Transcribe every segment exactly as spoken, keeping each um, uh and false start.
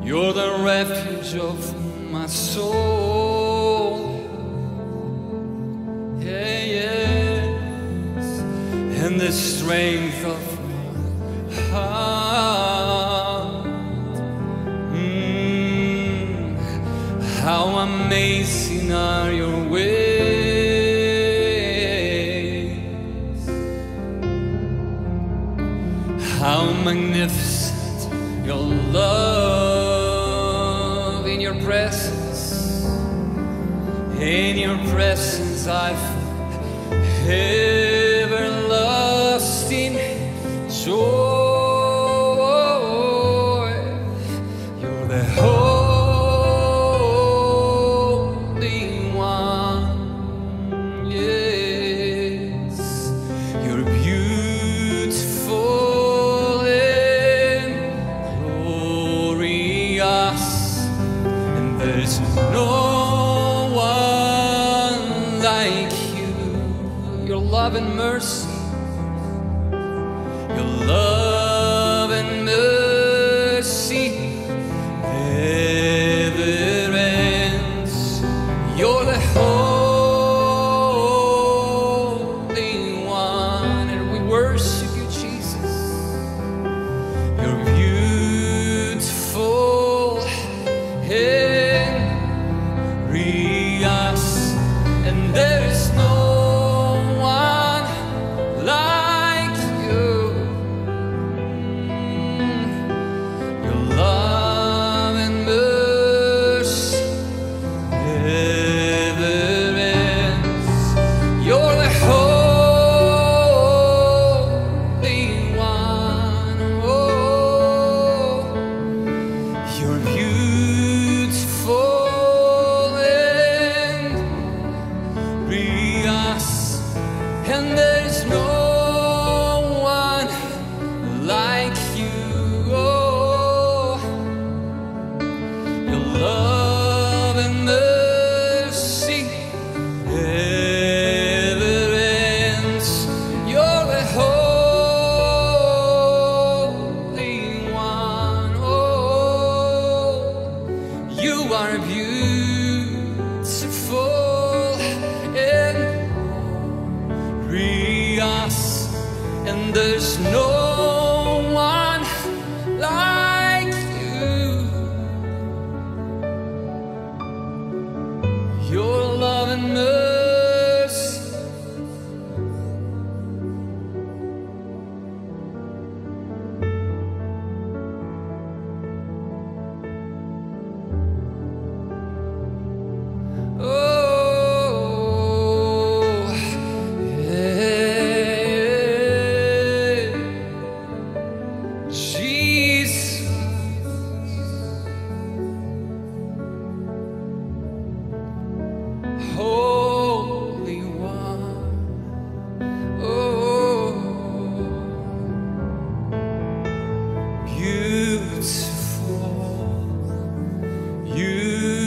You're the refuge of my soul. Yeah, yes, and the strength of my heart. Mm, how amazing are your ways. How magnificent your love. In your presence, in your presence I find everlasting joy. You're the Holy One, yes. You're beautiful and glorious, and there's no one like you. Your love and mercy, your love and mercy never ends. You're the Holy One, and we worship you, Jesus. You're beautiful and glorious, and there is no one like you. Your love and mercy never ends. You're the Holy One. Oh, you're beautiful and glorious, and there's no one like you. Oh, your love and mercy never ends. You're the Holy One. Oh, you are beautiful and glorious, and there's no one like you. Your love and mercy. Oh, yeah. Jesus, Holy One. Oh, beautiful you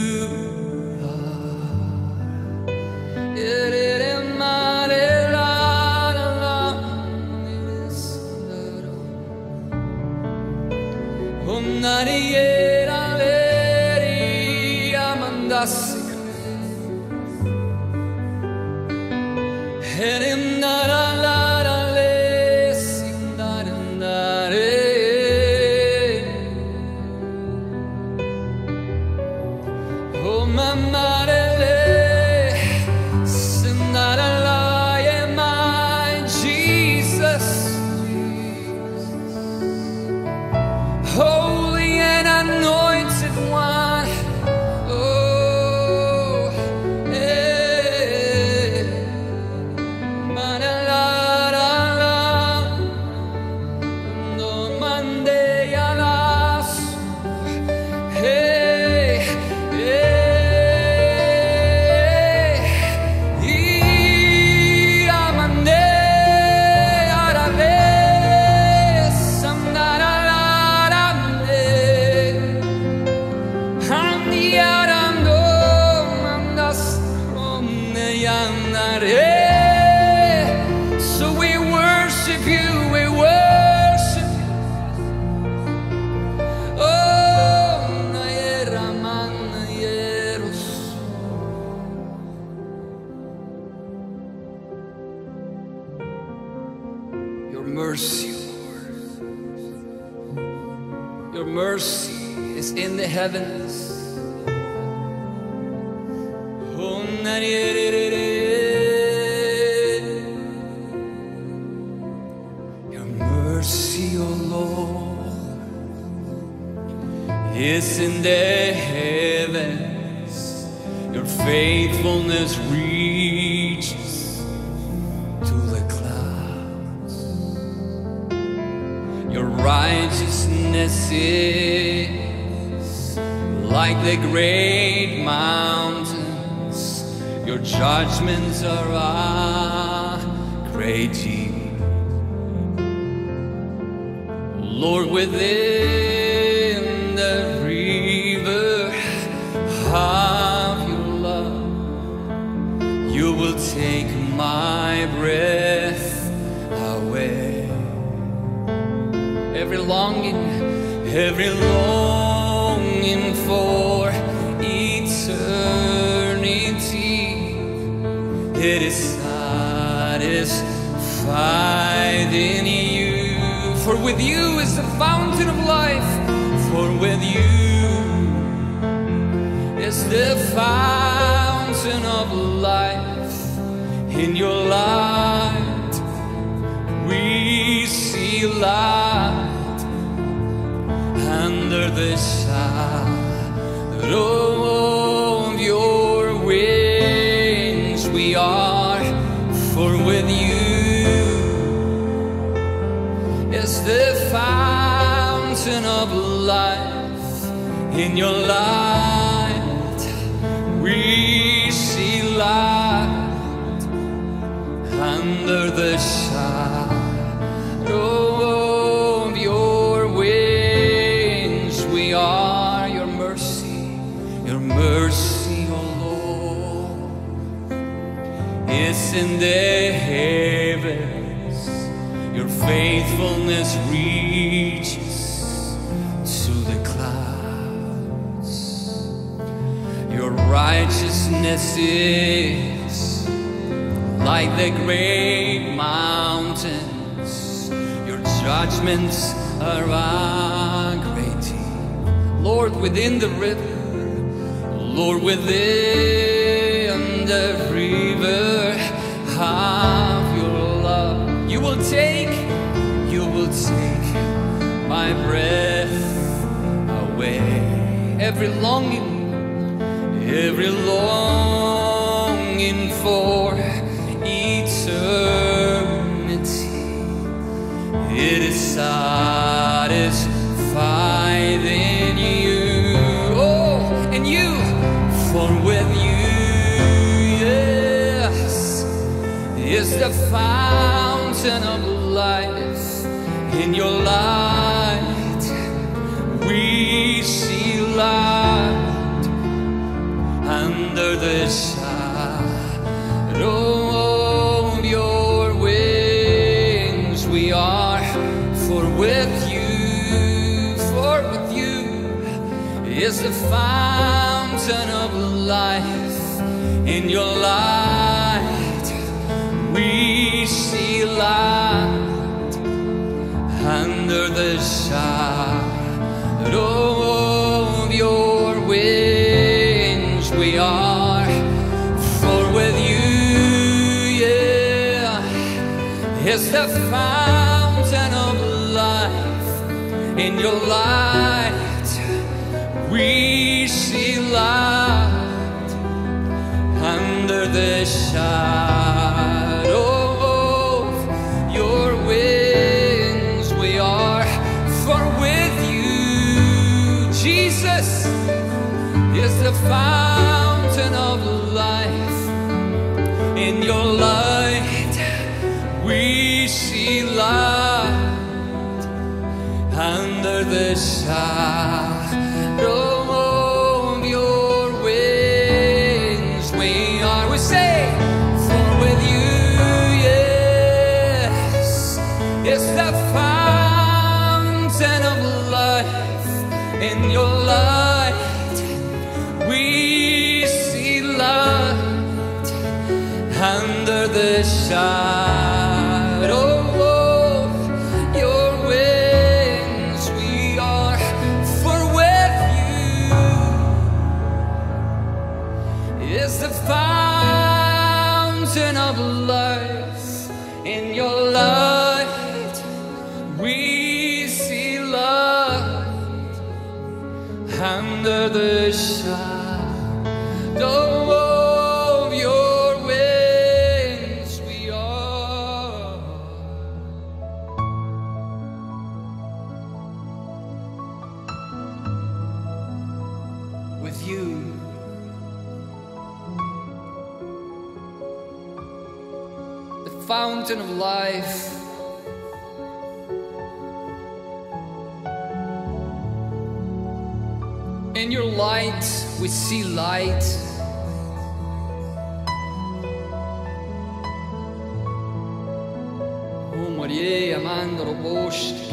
Oh, mama. Holy and anointed one. Oh, eh. Ma-la-la-la-la. No mande alas. Hey, hey. Y amande arale. mercy, Lord. Your mercy is in the heavens. Oh, your mercy, oh Lord, is in the heavens. Your faithfulness reaches to the clouds. Your righteousness is like the great mountains. Your judgments are a great deep. Lord, within the river of your love, you will take my breath away. Every longing, every longing for eternity, it is satisfied in you. For with you is the fountain of life. For with you is the fountain of life. In your light we see light. Under the shadow of your wings we are. For with you is the fountain of life. In your light we see light. Under the shadow of your wings we are. Your mercy, your mercy, oh Lord, is in the heavens. Your faithfulness reaches to the clouds. Your righteousness is like the great mountains. Your judgments are a great deep. Lord, within the river, Lord, within the river of your love, you will take, you will take my breath away. Every longing, every longing for eternity, it is satisfied in you. Oh, and you, for with you, yes, is the fountain of life. In your light we see light. Under the shadow of your wings we are. For with you, for with you is the fountain of life. In your light we see light. Under the shadow of your wings we are. For with you, yeah, is the fountain of life. In your light we see light. Under the shadow of your wings we are. For with you, Jesus, is the fountain of life. In your light we see light. Under the shadow of your wings we are. We say, for with you, yes, is the fountain of life. In your light we see light. Under the shadow of In your light we see light. Under the shadow of your wings we are. With you, the fountain of life, in your light we see light. Oh Maria amando roboshti.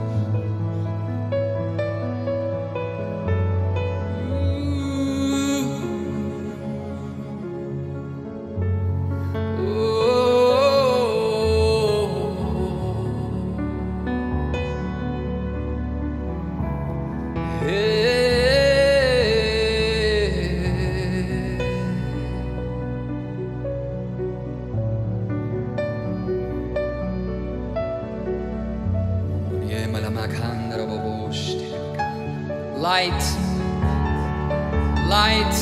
Light, light,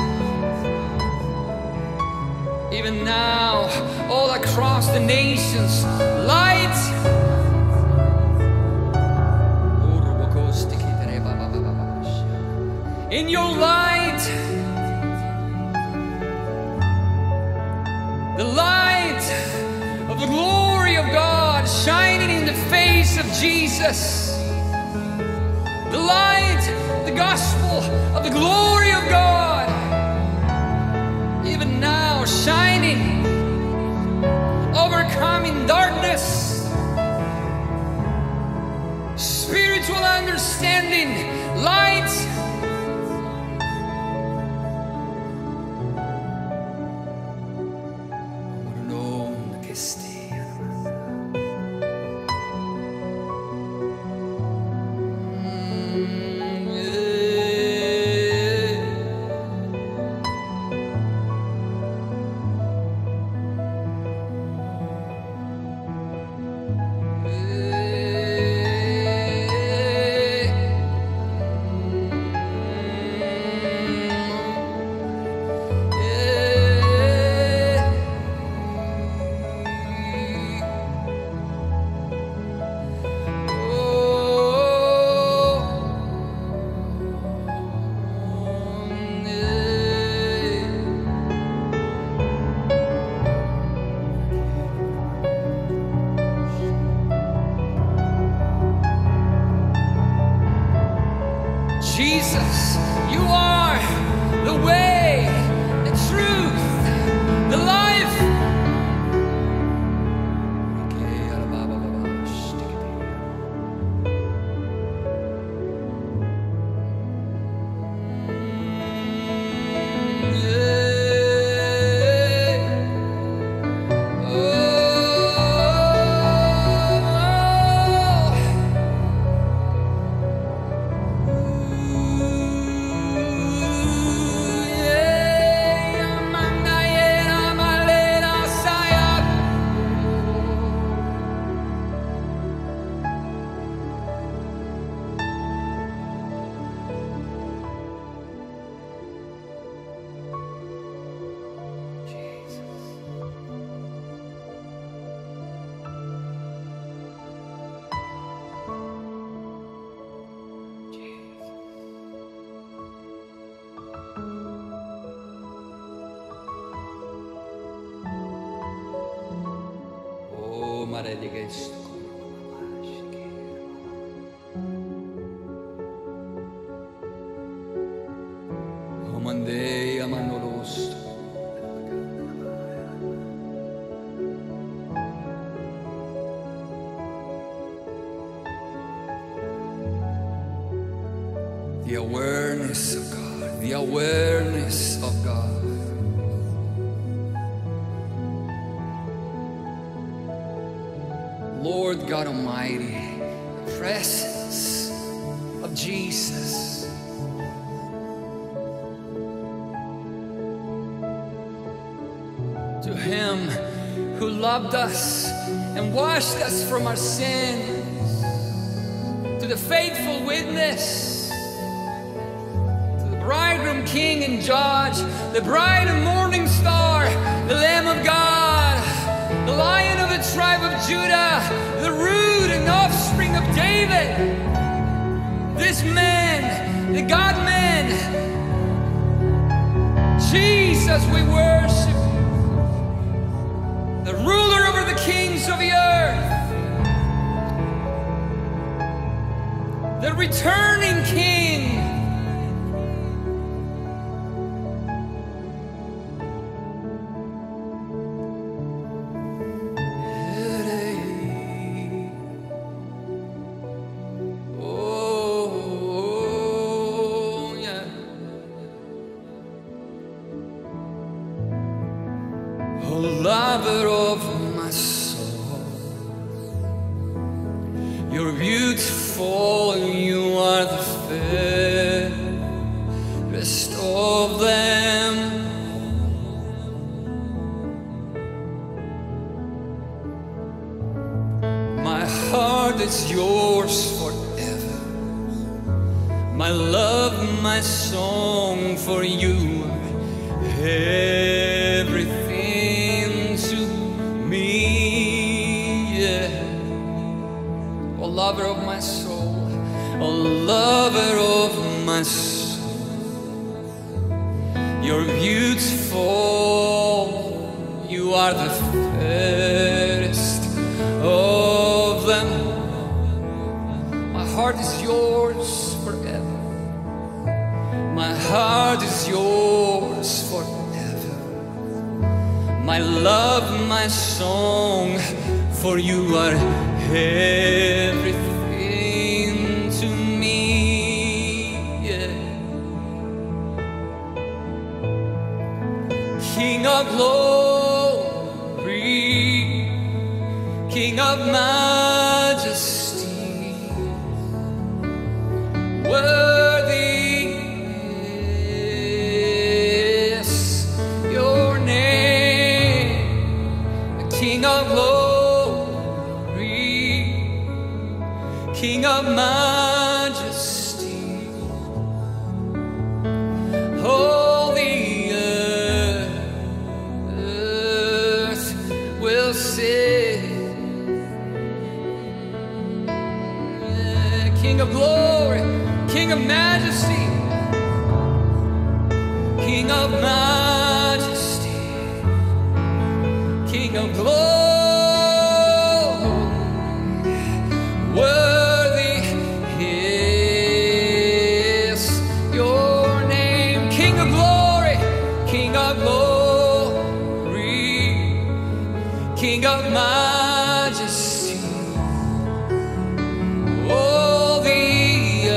even now, all across the nations, light. In your light, the light of the glory of God shining in the face of Jesus. The light, the gospel of the glory of God, even now shining, overcoming darkness, spiritual understanding, light. Jesus, you are the way, the truth, the life. Mare di Cristo. O mandei a manolosto. The awareness of God, the awareness of God. Lord God Almighty, the presence of Jesus. To Him who loved us and washed us from our sins. To the faithful witness, to the bridegroom, king, and judge, the bride and morning star, the Lamb of God, the Lion of the tribe of Judah, the root and offspring of David, this man, the God-man, Jesus, we worship you, the ruler over the kings of the earth, the returning King. Oh, yeah. Oh, lover of my soul, you're beautiful, you are the fairest of them. My heart is yours forever, my love, my song for you, everything to me, yeah. Oh, lover of my soul, oh, lover of my soul, you're beautiful, you are the fairest of them. My heart is yours forever, my heart is yours forever, my love, my song for you are everything to me, yeah. King of glory, King of majesty, worthy is your name, King of glory, King of majesty. All the earth will sing. Yeah, King of glory, King of majesty, King of majesty, King of glory. King of majesty, all the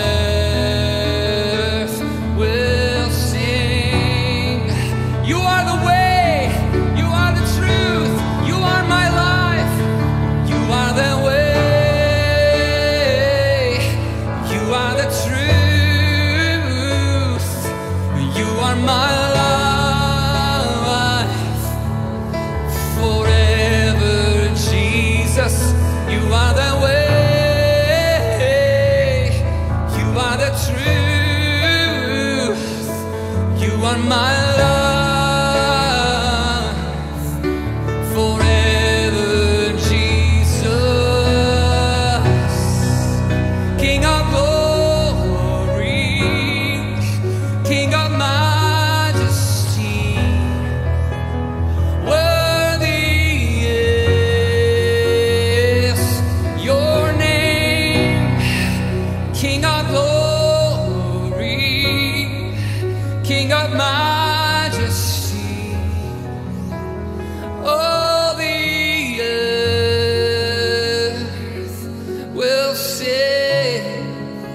earth will sing. You are the way, you are the truth, you are my life, you are the way, you are the truth, you are my life. You are the way, you are the truth, you are my life, forever Jesus. King of glory, King of majesty, King of majesty, all the earth will sing.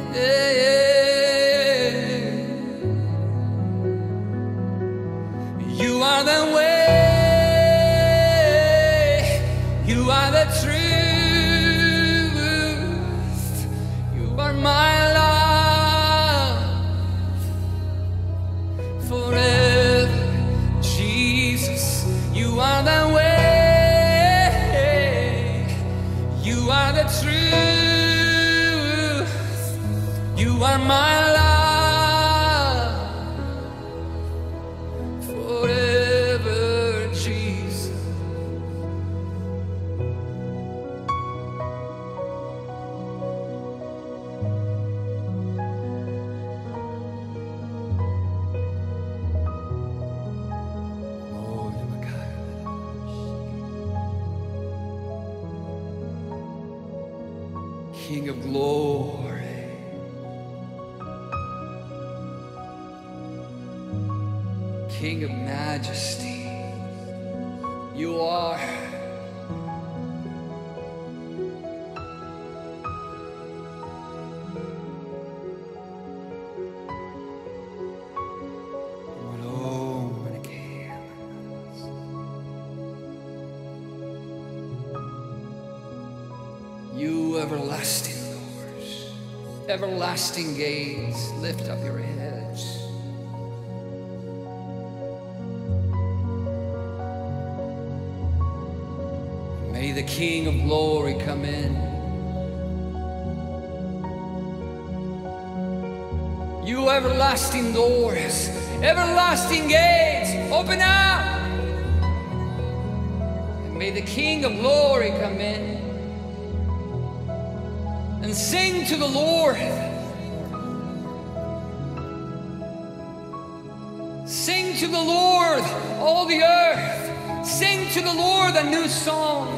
You are the way, you are the truth, you are my you are the way, are the truth. You are my love forever, Jesus. King of glory, King of majesty, you are. You everlasting doors, everlasting gates, lift up your heads. May the King of glory come in. You everlasting doors, everlasting gates, open up. And may the King of glory come in. And sing to the Lord. Sing to the Lord, all the earth. Sing to the Lord a new song.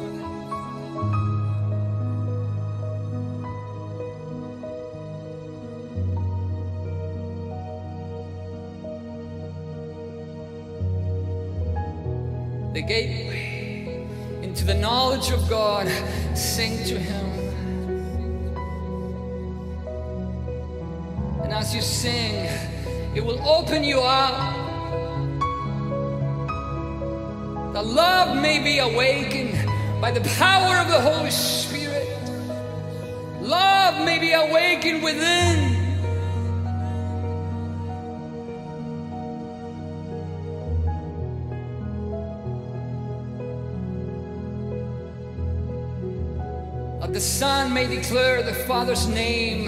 The gateway into the knowledge of God. Sing to Him. And as you sing, it will open you up. That love may be awakened by the power of the Holy Spirit. Love may be awakened within. That the Son may declare the Father's name.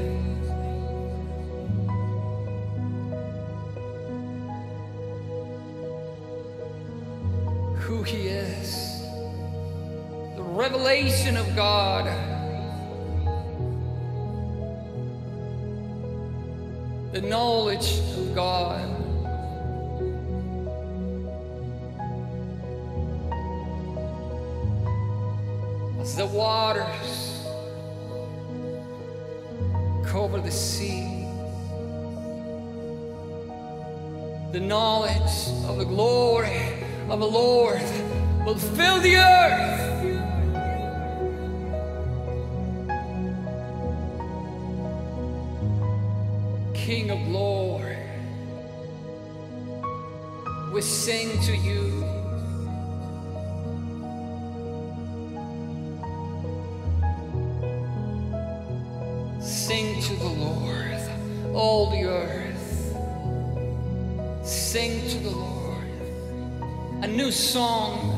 Who He is, the revelation of God, the knowledge of God. As the waters cover the sea, the knowledge of the glory of the Lord will fill the earth. King of glory, we sing to you. Sing to the Lord, all the earth. Sing to the Lord a new song.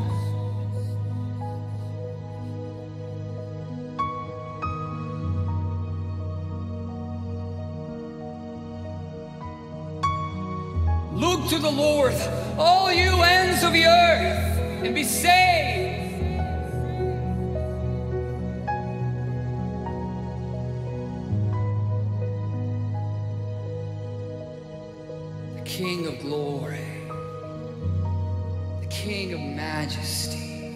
Look to the Lord, all you ends of the earth, and be saved. The King of glory, the King of majesty,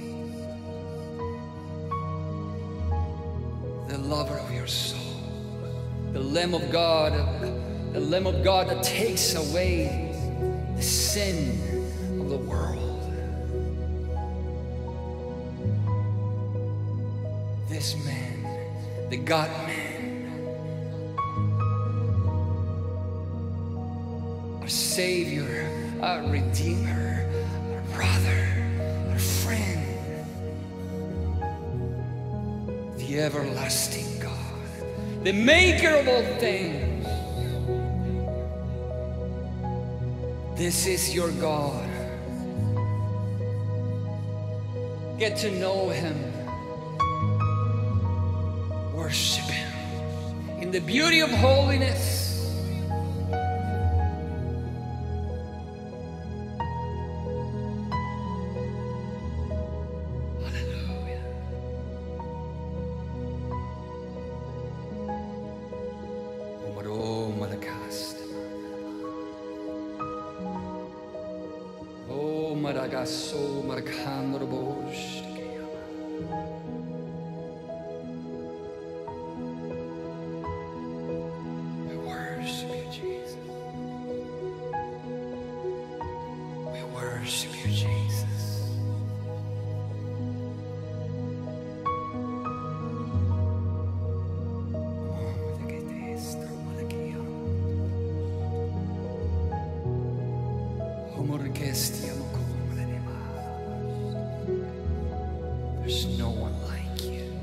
the lover of your soul, the Lamb of God, the Lamb of God that takes away the sin of the world. This man, the God man, our Savior, our Redeemer, our brother, our friend, the everlasting God, the maker of all things. This is your God. Get to know Him. the beauty of holiness. So we worship you, Jesus. We worship you, Jesus. There's no one like you.